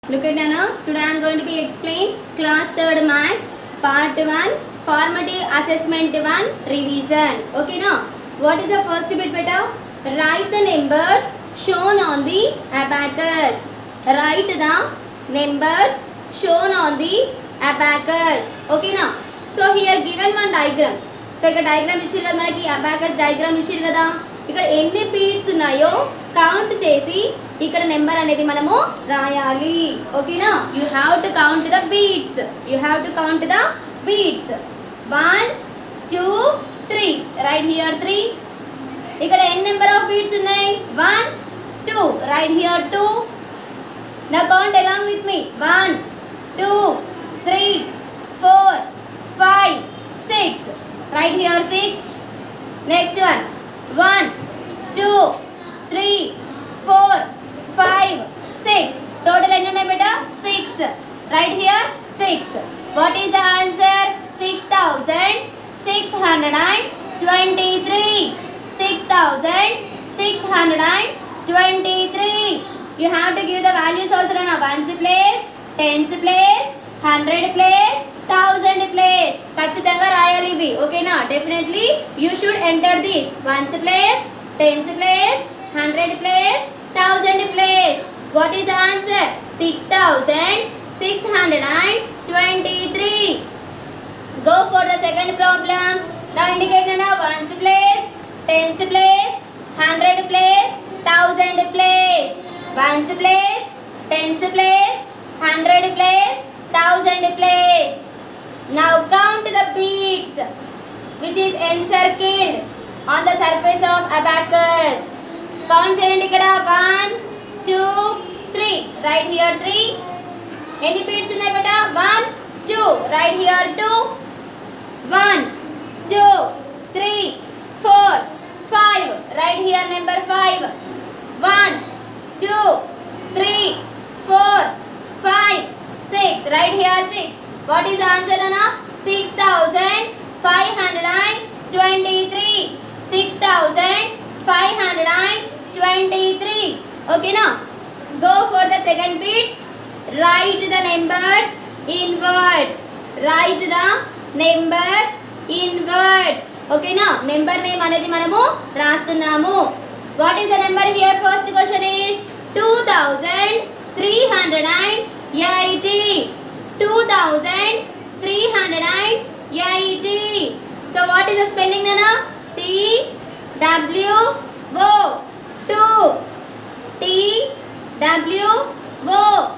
Look at Nana. Today I am going to be explain class 3rd maths part 1 formative assessment 1 revision. Okay now. What is the first bit beta? Write the numbers shown on the abacus. Write the numbers shown on the abacus. Okay now. So here given one diagram. So ఇక్కడ diagram ఇచ్చిరు కదా మనకి abacus diagram ఇచ్చిరు కదా. ఇక్కడ ఎన్ని beats ఉన్నాయో count చేసి ఇక్కడ నెంబర్ అనేది మనము రాయాలి. ఓకేనా? You have to count the beats. You have to count the beats. 1 2 3. Right here 3. ఇక్కడ ఎన్ని నెంబర్ ఆఫ్ బీట్స్ ఉన్నాయి? 1 2. Right here 2. Now count along with me. 1 2 3 4 5 6. Right here 6. Next one 1 2 3 4 5 6. Total ఎన్ని ఉన్నాయి బేటా? 6. Right here 6. What is the answer? 6623. 6623. You have to give the values also na. Ones place, tens place, 100 place, 1000 place. ఖచ్చితంగా రాయాలి ఇవి. ఓకేనా? Definitely you should enter this. Ones place, tens place, 100 place, 1000 place. What is the answer? 6623. Go for the second problem. Now indicate na ones place, tens place, 100 place, 1000 place. Ones place, tens place, 100 place, 1000 place. Now count the beads which is encircled on the surface of abacus. Count చేయండి ఇక్కడ 1 2 3. Right here 3. ఎన్ని beats ఉన్నాయి బేటా? 1 2. Right here 2. 1 2 3 4 5. Right here number 5. 1 2 3 4 5 6. Right here 6. What is answer అన్నా? 6523. 6523. Okay now. Go for the second bit. Write the numbers in words. Write the numbers in words. Okay now. Number name అనేది మనము రాస్తున్నాము. What is the number here? First question is 2380. 2380. So what is the spelling nana? T W O 2. T W O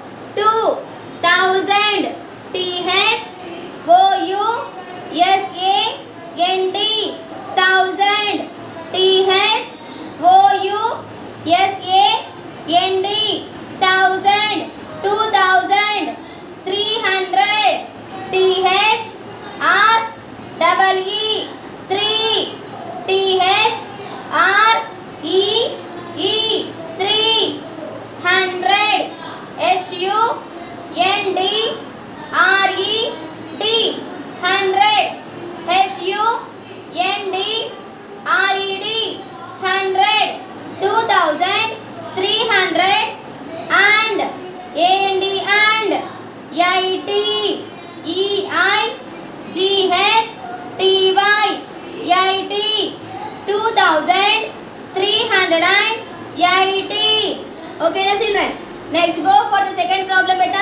2000. T H O U S A N D 1000. T H O U S A N D 1000. 2000. 300. T H R double E 3. T H R E E 300. H U N D R E D 100. H U N D R E D 100. 2000. 300 and A N D and I T E I G H T Y I T 2380. Okay na children. Next go for the second problem beta.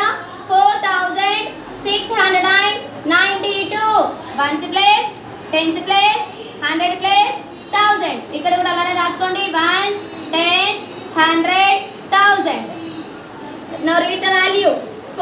4692. Ones place, tens place, 100 place, 1000. ఇక్కడ కూడా అలానే రాసుకోండి. Ones, tens, 100, 1000. Now read the value.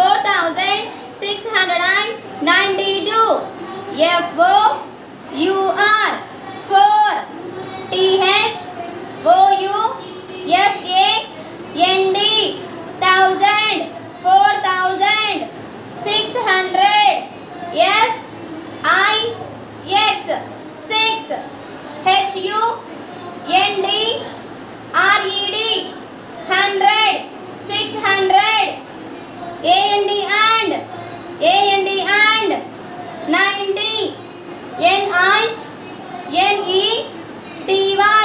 4692. F O U R 4. T H O U S A N D 1000. 4000. 600. S I X 6. H U N D R E D 100. 600. A N D and 90. N I N E T Y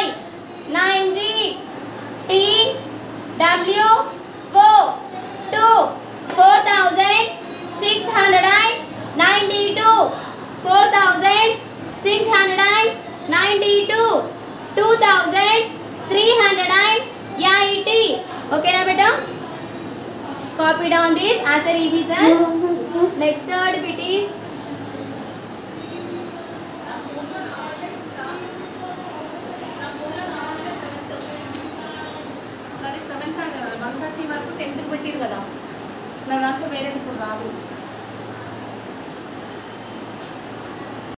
90. T W O 2. 22 2380. Okay na beta? Copy down this as a revision. Next third bit is seventh 130 వరకు 10th పెట్టిరు కదా నా దాంట్లో వేరేది ఇప్పుడు రాదు